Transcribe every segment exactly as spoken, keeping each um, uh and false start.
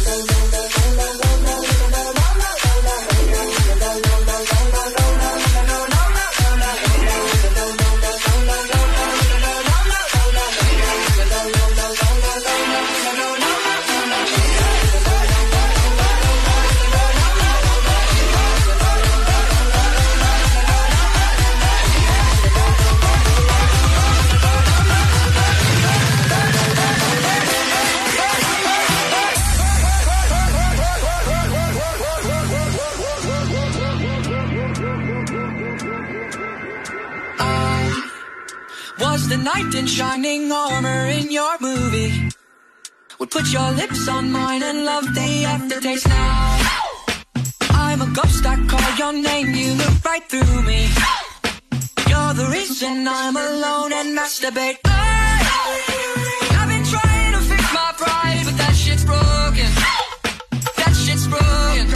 Was the knight in shining armor in your movie? Would put your lips on mine and love the aftertaste now. I'm a ghost, I call your name, you look right through me. You're the reason I'm alone and masturbate. I, I've been trying to fix my pride, but that shit's broken. That shit's broken.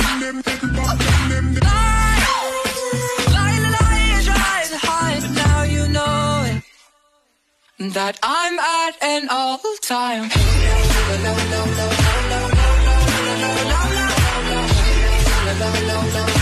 Lie, lie, lie, try to hide, but now you know it. That I'm at an all-time. No, no, no, no, no, no, no, no, no, no, no, no, no, no, no, no.